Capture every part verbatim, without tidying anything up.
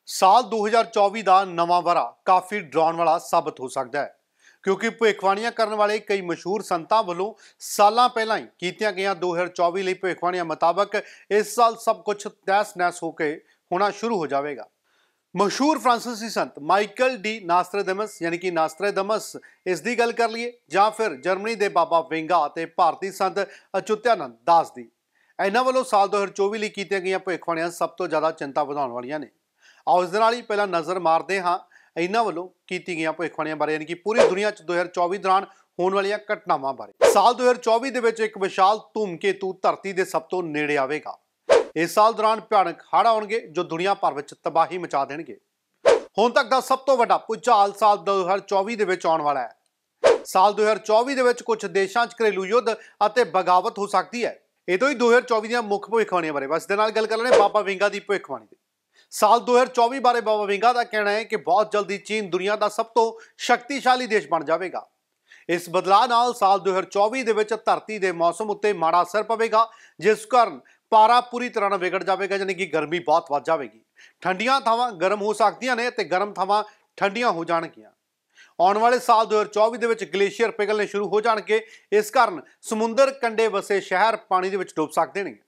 ਸਾਲ ਦੋ ਹਜ਼ਾਰ ਚੌਵੀ ਦਾ ਨਵਾਂ ਵਰਾ ਕਾਫੀ ਡਰਾਉਣ ਵਾਲਾ ਸਾਬਤ ਹੋ ਸਕਦਾ ਹੈ ਕਿਉਂਕਿ ਭਵਿੱਖਬਾਣੀਆਂ ਕਰਨ ਵਾਲੇ ਕਈ ਮਸ਼ਹੂਰ ਸੰਤਾਂ ਵੱਲੋਂ ਸਾਲਾਂ ਪਹਿਲਾਂ ਹੀ ਕੀਤੀਆਂ ਗਈਆਂ ਦੋ ਹਜ਼ਾਰ ਚੌਵੀ ਲਈ ਭਵਿੱਖਬਾਣੀਆਂ ਮੁਤਾਬਕ ਇਸ ਸਾਲ ਸਭ ਕੁਝ ਤਹਿਸ-ਨਹਿਸ ਹੋ ਕੇ ਹੋਣਾ ਸ਼ੁਰੂ ਹੋ ਜਾਵੇਗਾ। ਮਸ਼ਹੂਰ ਫ੍ਰਾਂਸੀਸੀ ਸੰਤ ਮਾਈਕਲ ਡੀ ਨਾਸਟਰੇਦਮਸ ਯਾਨੀ ਕਿ ਨਾਸਟਰੇਦਮਸ ਇਸ ਦੀ ਗੱਲ ਕਰ ਲਈਏ ਜਾਂ ਫਿਰ ਜਰਮਨੀ ਦੇ ਬਾਬਾ ਵਿੰਗਾ ਅਤੇ ਭਾਰਤੀ ਸੰਤ ਅਚੁੱਤਿਆਨੰਦ ਦਾਸ ਦੀ, ਇਹਨਾਂ ਵੱਲੋਂ ਸਾਲ ਦੋ ਹਜ਼ਾਰ ਚੌਵੀ ਲਈ ਕੀਤੀਆਂ ਗਈਆਂ ਭਵਿੱਖਬਾਣੀਆਂ ਸਭ ਤੋਂ ਜ਼ਿਆਦਾ ਚਿੰਤਾ ਵਧਾਉਣ ਵਾਲੀਆਂ ਨੇ। आओ इस दे नाल ही पहला नज़र मारते हाँ इन्हां वालों कीती गईयां भविष्यवाणियां बारे यानी कि पूरी दुनिया च दो हज़ार चौबीस दौरान होने वालियां घटनावां बारे। साल दो हज़ार चौबीस दे विच एक विशाल धूमकेतु धरती दे सब तो नेड़े आवेगा। इस साल दौरान भयानक हड़ आउणगे जो दुनिया भर विच तबाही मचा देणगे। हुण तक दा सब तो वड्डा भूचाल साल दो हज़ार चौबीस दे विच आउण वाला है। साल दो हज़ार चौबीस दे विच कुछ देशां च घरेलू युद्ध अते बगावत हो सकती है। इह तों ही दो हज़ार चौबीस दीयां मुख भविष्यवाणियां बारे बस दे नाल गल कर लैणे बाबा विंगा दी भविष्यवाणी। साल दो हज़ार चौबीस बारे बाबा विंगा का कहना है कि बहुत जल्दी चीन दुनिया का सब तो शक्तिशाली देश बन जाएगा। इस बदलाव नाल साल दो हज़ार चौबीस दे विच धरती के मौसम उत्ते माड़ा असर पवेगा जिस कारण पारा पूरी तरह विगड़ जाएगा यानी कि गर्मी बहुत वध जाएगी। ठंडियां थावां गर्म हो सकदियां ने ते गर्म थावां ठंडियां हो जाणगियां। आने वाले साल दो हज़ार चौबीस दे विच ग्लेशियर पिघलने शुरू हो जाणगे। इस कारण समुंदर कंढे वसे शहर पानी दे विच डूब सकदे ने।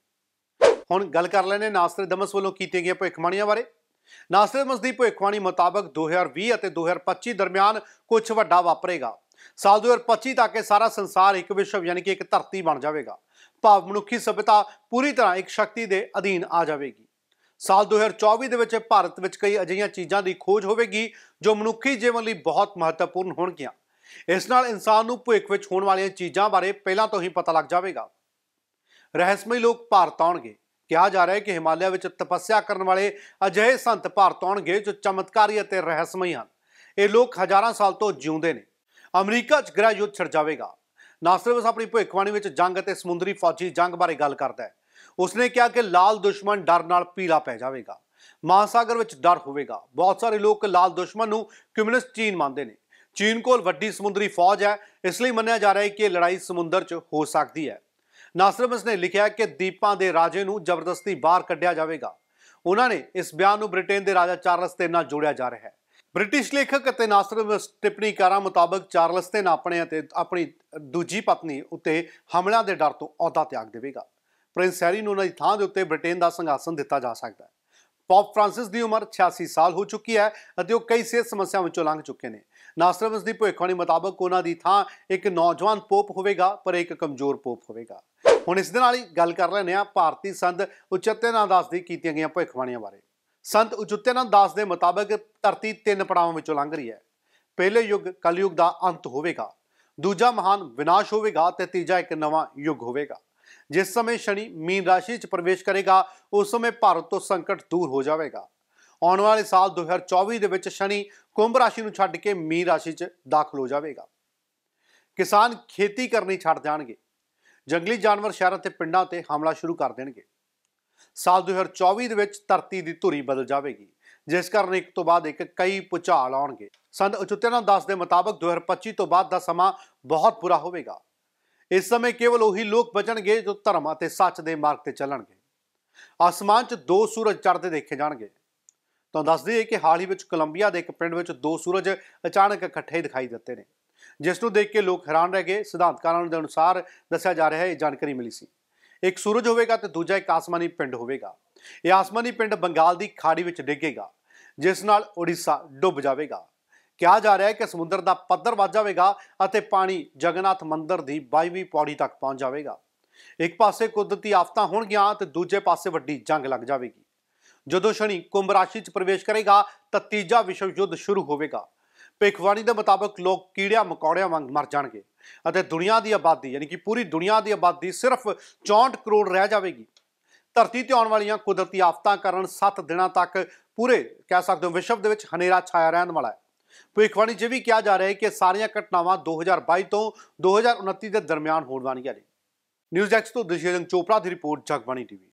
हुण गल कर लैणे नास्ट्रेदमस वालों कीतीਆਂ गईਆਂ भविष्यवाणियां बारे। नास्ट्रेदमस की भविष्यवाणी मुताबक दो हज़ार बीस और दो हज़ार पच्चीस दरमियान कुछ वड्डा वापरेगा। साल दो हज़ार पच्चीस तक सारा संसार एक विश्व यानी कि एक धरती बन जाएगा। भाव मनुखी सभ्यता पूरी तरह एक शक्ति के अधीन आ जाएगी। साल दो हज़ार चौबीस दे विच भारत विच कई अजिहियां चीज़ां की खोज होगी जो मनुखी जीवन लई बहुत महत्वपूर्ण होणगियां। इस नाल इंसान नूं भविख विच होण वालीआं चीज़ां बारे पहलां तो ही पता लग जाएगा। रहस्यमई लोग भारत आउणगे। कहा जा रहा है कि हिमालय में तपस्या करने वाले अजिहे संत भारत आउणगे जो चमत्कारी और रहस्यमई हैं। ये लोग हज़ारां साल तो जिउंदे ने। अमरीका च गृह युद्ध छिड़ जाएगा। नास्ट्रेदमस अपनी भविष्यवाणी में जंग और समुद्री फौजी जंग बारे गल करता है। उसने कहा कि लाल दुश्मन डर नाल पीला पै जाएगा। महासागर में डर होगा। बहुत सारे लोग लाल दुश्मन नूं कम्यूनिस्ट चीन मानते हैं। चीन कोल वड्डी समुद्री फौज है इसलिए मन्निया जा रहा है कि लड़ाई समुद्र च हो सकती है। नास्ट्रेदमस ने लिखा कि द्वीपां दे राजे नूं जबरदस्ती बाहर कढ़िया जाएगा। उन्होंने इस बयान नूं ब्रिटेन के राजा चार्लस तीन नाल जोड़िया जा रहा है। ब्रिटिश लेखक और नास्ट्रेदमस टिप्पणीकारां मुताबक चार्लस तीन अपने अपनी दूजी पत्नी उत्ते हमलों के डर तो अहुदा त्याग देगा। प्रिंस हैरी नूं उन्हां दी थां दे उत्ते ब्रिटेन का संघासन दिता जा सकता है। पॉप फ्रांसिस की उम्र छियासी साल हो चुकी है और कई सेहत समस्याओं विचों लंघ चुके हैं। नास्ट्रेदमस की भविष्यवाणी मुताबक उन्हां दी थां एक नौजवान पोप होगा पर एक कमजोर पोप होगा। हुण इस दे नाल ही गल कर लैणे आ भारती संत अचुत्यानंद दास दी कीतीਆਂ गईਆਂ भविष्यवाणियां बारे। संत अचुत्यानंद दास के मुताबक धरती तीन पड़ावां विचों लंघ रही है। पहले युग कलयुग का अंत होगा, दूजा महान विनाश होगा ते तीजा एक नवा युग होगा। जिस समय शनि मीन राशि च प्रवेश करेगा उस समय भारत तो संकट दूर हो जाएगा। आने वाले साल दो हज़ार चौबीस दे विच शनि कुंभ राशि नूं छड्ड के मीन राशि च दाखिल हो जाएगा। किसान खेती करनी छड्ड जाणगे। जंगली जानवर शहरों ते पिंडां ते हमला शुरू कर देंगे। साल दो हज़ार चौबीस दे विच धरती की धुरी बदल जाएगी जिस कारण एक तो बाद एक कई भूचाल आउणगे। संत अचुत्यानंद दास के मुताबक दो हज़ार पच्चीस तो बाद का समा बहुत बुरा होगा। इस समय केवल वही लोग बचणगे जो धर्म और सच के मार्ग पर चलणगे। आसमान च दो सूरज चढ़ते देखे जाएंगे। तो दस दईए कि हाल ही में कोलंबिया के एक पिंड में दो सूरज अचानक इकट्ठे दिखाई देते हैं जिसनों देख के लोग हैरान रह गए। सिद्धांतकारों के अनुसार दस्या जा रहा है, जानकारी मिली सी एक सूरज होगा तो दूजा एक आसमानी पिंड होगा। यह आसमानी पिंड बंगाल की खाड़ी में डिगेगा जिस नाल उड़ीसा डुब जाएगा। कहा जा रहा है कि समुद्र का पद्धर वध जाएगा और पानी जगन्नाथ मंदिर की बाईवीं पौड़ी तक पहुँच जाएगा। एक पासे कुदरती आफतां होणगियां तो दूजे पासे वड्डी जंग लग जाएगी। जदों शनि कुंभ राशि च प्रवेश करेगा तो तीजा विश्व युद्ध शुरू होगा। भविष्यवाणी के मुताबक लोग कीड़िया मकौड़िया वांग मर जाएंगे और दुनिया की आबादी यानी कि पूरी दुनिया की आबादी सिर्फ चौंठ करोड़ रह जाएगी। धरती ते आने वाली कुदरती आफतां कारण सत्त दिनों तक पूरे कह सकते हो विश्व के हनेरा छाया रहने वाला है। भविष्यवाणी च भी कहा जा रहा है कि सारिया घटनावां दो हज़ार बाईस तो दो हज़ार उनतीस के दरमियान होने वाली ने। न्यूज़ डेस्क तो दिलजीत चोपड़ा की रिपोर्ट, जगबानी टीवी।